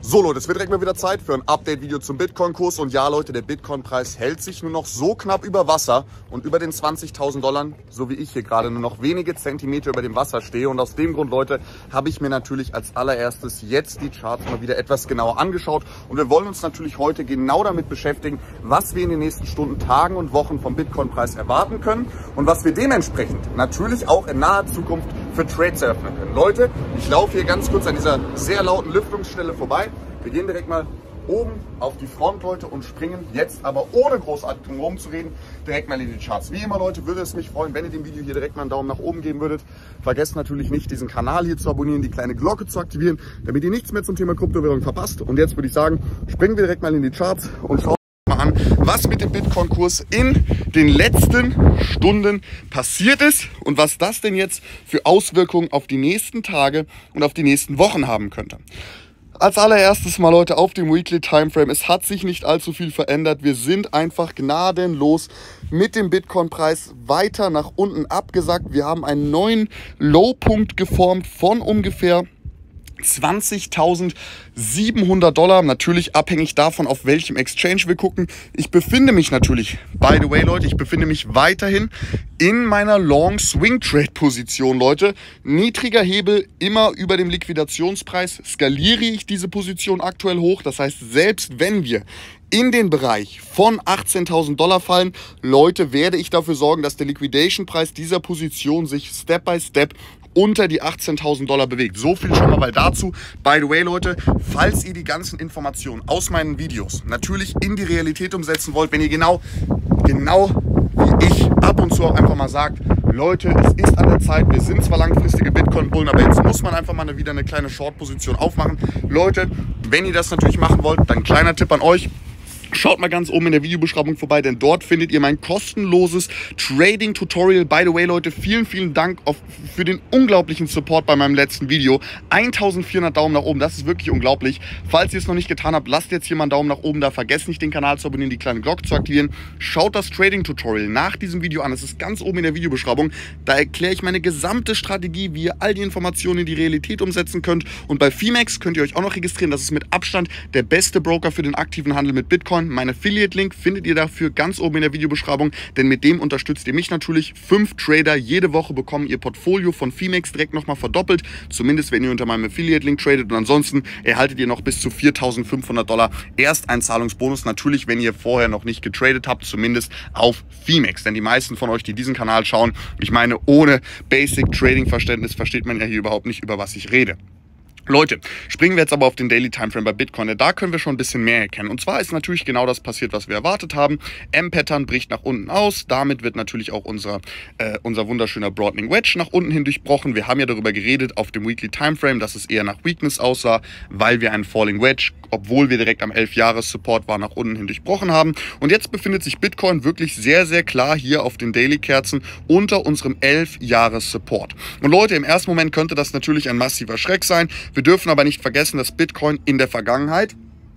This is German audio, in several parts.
So Leute, es wird direkt mal wieder Zeit für ein Update-Video zum Bitcoin-Kurs. Und ja Leute, der Bitcoin-Preis hält sich nur noch so knapp über Wasser und über den 20.000 $, so wie ich hier gerade nur noch wenige Zentimeter über dem Wasser stehe. Und aus dem Grund, Leute, habe ich mir natürlich als allererstes jetzt die Charts mal wieder etwas genauer angeschaut. Und wir wollen uns natürlich heute genau damit beschäftigen, was wir in den nächsten Stunden, Tagen und Wochen vom Bitcoin-Preis erwarten können und was wir dementsprechend natürlich auch in naher Zukunft für Trades eröffnen können. Leute, ich laufe hier ganz kurz an dieser sehr lauten Lüftungsstelle vorbei. Wir gehen direkt mal oben auf die Front, Leute, und springen jetzt aber ohne großartig drum herum zu reden, direkt mal in die Charts. Wie immer, Leute, würde es mich freuen, wenn ihr dem Video hier direkt mal einen Daumen nach oben geben würdet. Vergesst natürlich nicht, diesen Kanal hier zu abonnieren, die kleine Glocke zu aktivieren, damit ihr nichts mehr zum Thema Kryptowährung verpasst. Und jetzt würde ich sagen, springen wir direkt mal in die Charts und schauen mal an, was mit dem Bitcoin-Kurs in den letzten Stunden passiert ist und was das denn jetzt für Auswirkungen auf die nächsten Tage und auf die nächsten Wochen haben könnte. Als allererstes mal, Leute, auf dem Weekly Timeframe. Es hat sich nicht allzu viel verändert. Wir sind einfach gnadenlos mit dem Bitcoin-Preis weiter nach unten abgesackt. Wir haben einen neuen Low-Punkt geformt von ungefähr 20.700 $, natürlich abhängig davon, auf welchem Exchange wir gucken. Ich befinde mich natürlich, by the way, Leute, ich befinde mich weiterhin in meiner Long Swing Trade Position, Leute. Niedriger Hebel, immer über dem Liquidationspreis, skaliere ich diese Position aktuell hoch. Das heißt, selbst wenn wir in den Bereich von 18.000 $ fallen, Leute, werde ich dafür sorgen, dass der Liquidation-Preis dieser Position sich Step by Step unter die 18.000 $ bewegt. So viel schon mal weil dazu. By the way, Leute, falls ihr die ganzen Informationen aus meinen Videos natürlich in die Realität umsetzen wollt, wenn ihr genau wie ich ab und zu auch einfach mal sagt, Leute, es ist an der Zeit, wir sind zwar langfristige Bitcoin-Bullen, aber jetzt muss man einfach mal wieder eine kleine Short-Position aufmachen. Leute, wenn ihr das natürlich machen wollt, dann kleiner Tipp an euch. Schaut mal ganz oben in der Videobeschreibung vorbei, denn dort findet ihr mein kostenloses Trading-Tutorial. By the way, Leute, vielen Dank für den unglaublichen Support bei meinem letzten Video. 1400 Daumen nach oben, das ist wirklich unglaublich. Falls ihr es noch nicht getan habt, lasst jetzt hier mal einen Daumen nach oben da. Vergesst nicht, den Kanal zu abonnieren, die kleine Glocke zu aktivieren. Schaut das Trading-Tutorial nach diesem Video an. Es ist ganz oben in der Videobeschreibung. Da erkläre ich meine gesamte Strategie, wie ihr all die Informationen in die Realität umsetzen könnt. Und bei Fimex könnt ihr euch auch noch registrieren. Das ist mit Abstand der beste Broker für den aktiven Handel mit Bitcoin. Mein Affiliate-Link findet ihr dafür ganz oben in der Videobeschreibung, denn mit dem unterstützt ihr mich natürlich. 5 Trader jede Woche bekommen ihr Portfolio von Fimex direkt nochmal verdoppelt, zumindest wenn ihr unter meinem Affiliate-Link tradet, und ansonsten erhaltet ihr noch bis zu 4.500 $ Ersteinzahlungsbonus, natürlich wenn ihr vorher noch nicht getradet habt, zumindest auf Fimex, denn die meisten von euch, die diesen Kanal schauen, ich meine, ohne Basic-Trading-Verständnis versteht man ja hier überhaupt nicht, über was ich rede. Leute, springen wir jetzt aber auf den Daily Timeframe bei Bitcoin. Da können wir schon ein bisschen mehr erkennen. Und zwar ist natürlich genau das passiert, was wir erwartet haben. M-Pattern bricht nach unten aus. Damit wird natürlich auch unser wunderschöner Broadening Wedge nach unten hin durchbrochen. Wir haben ja darüber geredet auf dem Weekly Timeframe, dass es eher nach Weakness aussah, weil wir einen Falling Wedge, obwohl wir direkt am 11-Jahres-Support war, nach unten hin durchbrochen haben. Und jetzt befindet sich Bitcoin wirklich sehr, sehr klar hier auf den Daily-Kerzen unter unserem 11-Jahres-Support. Und Leute, im ersten Moment könnte das natürlich ein massiver Schreck sein. Wir dürfen aber nicht vergessen, dass Bitcoin in der Vergangenheit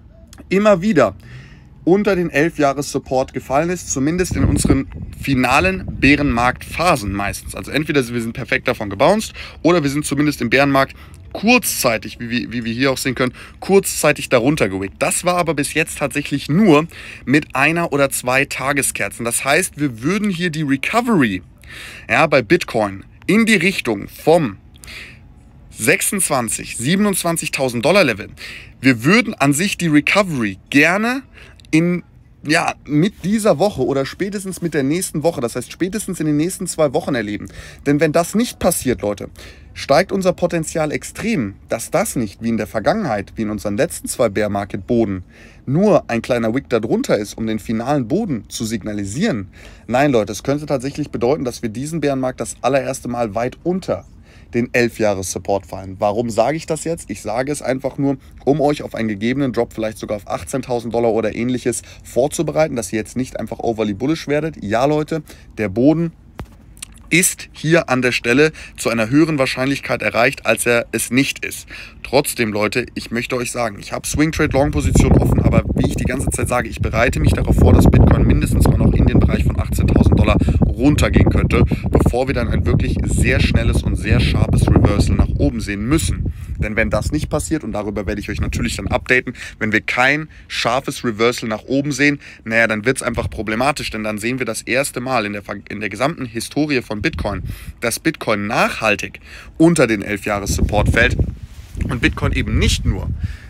immer wieder unter den 11-Jahres-Support gefallen ist, zumindest in unseren finalen Bärenmarktphasen meistens. Also entweder wir sind perfekt davon gebounced oder wir sind zumindest im Bärenmarkt kurzzeitig, wie wir hier auch sehen können, kurzzeitig darunter gewickt. Das war aber bis jetzt tatsächlich nur mit 1 oder 2 Tageskerzen. Das heißt, wir würden hier die Recovery bei Bitcoin in die Richtung vom 26.000, 27.000 $ Level. Wir würden an sich die Recovery gerne mit dieser Woche oder spätestens mit der nächsten Woche, das heißt spätestens in den nächsten 2 Wochen erleben. Denn wenn das nicht passiert, Leute, steigt unser Potenzial extrem, dass das nicht wie in der Vergangenheit, wie in unseren letzten 2 Bear Market Boden, nur ein kleiner Wick darunter ist, um den finalen Boden zu signalisieren. Nein, Leute, es könnte tatsächlich bedeuten, dass wir diesen Bärenmarkt das allererste Mal weit unter den 11-Jahres-Support fallen. Warum sage ich das jetzt? Ich sage es einfach nur, um euch auf einen gegebenen Drop, vielleicht sogar auf 18.000 $ oder ähnliches vorzubereiten, dass ihr jetzt nicht einfach overly bullish werdet. Ja, Leute, der Boden ist hier an der Stelle zu einer höheren Wahrscheinlichkeit erreicht, als er es nicht ist. Trotzdem, Leute, ich möchte euch sagen, ich habe Swing Trade Long Position offen, aber wie ich die ganze Zeit sage, ich bereite mich darauf vor, dass Bitcoin mindestens mal noch in den Bereich von 18.000 Dollar runtergehen könnte, bevor wir dann ein wirklich sehr schnelles und sehr scharfes Reversal nach oben sehen müssen. Denn wenn das nicht passiert, und darüber werde ich euch natürlich dann updaten, wenn wir kein scharfes Reversal nach oben sehen, naja, dann wird es einfach problematisch, denn dann sehen wir das erste Mal in der gesamten Historie von Bitcoin, dass Bitcoin nachhaltig unter den 11-Jahres-Support fällt und Bitcoin eben nicht nur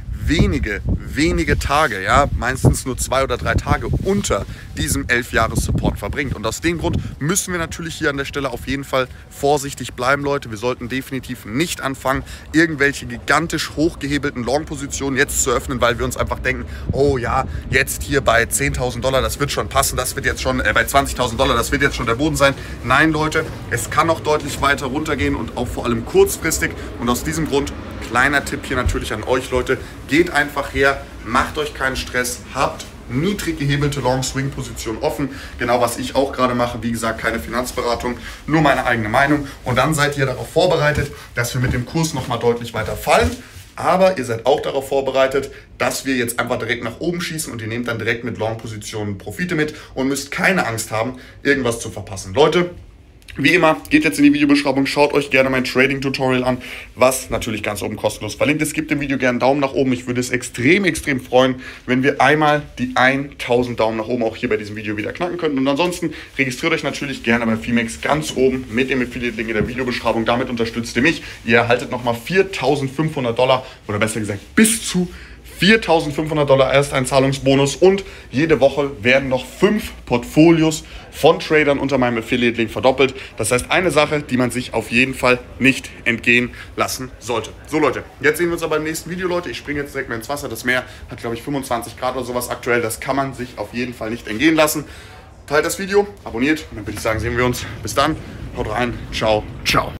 wenige Tage, ja, meistens nur 2 oder 3 Tage unter diesem 11-Jahres-Support verbringt. Und aus dem Grund müssen wir natürlich hier an der Stelle auf jeden Fall vorsichtig bleiben, Leute. Wir sollten definitiv nicht anfangen, irgendwelche gigantisch hochgehebelten Long-Positionen jetzt zu öffnen, weil wir uns einfach denken, oh ja, jetzt hier bei 10.000 Dollar, das wird schon passen, das wird jetzt schon, bei 20.000 Dollar, das wird jetzt schon der Boden sein. Nein, Leute, es kann noch deutlich weiter runtergehen und auch vor allem kurzfristig. Und aus diesem Grund, kleiner Tipp hier natürlich an euch, Leute, geht einfach her, macht euch keinen Stress, habt niedrig gehebelte Long-Swing-Position offen. Genau, was ich auch gerade mache. Wie gesagt, keine Finanzberatung, nur meine eigene Meinung. Und dann seid ihr darauf vorbereitet, dass wir mit dem Kurs nochmal deutlich weiter fallen. Aber ihr seid auch darauf vorbereitet, dass wir jetzt einfach direkt nach oben schießen und ihr nehmt dann direkt mit Long-Positionen Profite mit und müsst keine Angst haben, irgendwas zu verpassen. Leute, wie immer, geht jetzt in die Videobeschreibung, schaut euch gerne mein Trading-Tutorial an, was natürlich ganz oben kostenlos verlinkt ist. Gebt dem Video gerne einen Daumen nach oben. Ich würde es extrem freuen, wenn wir einmal die 1000 Daumen nach oben auch hier bei diesem Video wieder knacken könnten. Und ansonsten registriert euch natürlich gerne bei Fimex ganz oben mit dem Affiliate-Link in der Videobeschreibung. Damit unterstützt ihr mich. Ihr erhaltet nochmal 4.500 Dollar oder besser gesagt bis zu 4.500 Dollar Ersteinzahlungsbonus und jede Woche werden noch 5 Portfolios von Tradern unter meinem Affiliate-Link verdoppelt. Das heißt, eine Sache, die man sich auf jeden Fall nicht entgehen lassen sollte. So Leute, jetzt sehen wir uns aber im nächsten Video, Leute. Ich springe jetzt direkt mal ins Wasser. Das Meer hat, glaube ich, 25 Grad oder sowas aktuell. Das kann man sich auf jeden Fall nicht entgehen lassen. Teilt das Video, abonniert und dann würde ich sagen, sehen wir uns. Bis dann, haut rein, ciao, ciao.